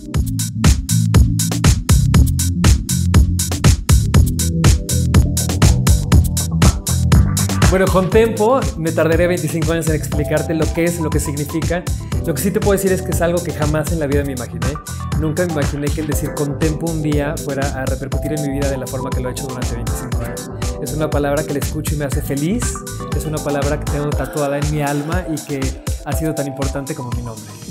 Bueno, con Tempo me tardaré 25 años en explicarte lo que es, lo que significa. Lo que sí te puedo decir es que es algo que jamás en la vida me imaginé. Nunca me imaginé que el decir con Tempo un día fuera a repercutir en mi vida de la forma que lo ha hecho durante 25 años. Es una palabra que la escucho y me hace feliz. Es una palabra que tengo tatuada en mi alma y que ha sido tan importante como mi nombre.